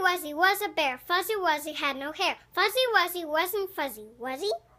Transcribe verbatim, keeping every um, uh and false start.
Wuzzy was a bear. Fuzzy Wuzzy had no hair. Fuzzy Wuzzy wasn't fuzzy, was he?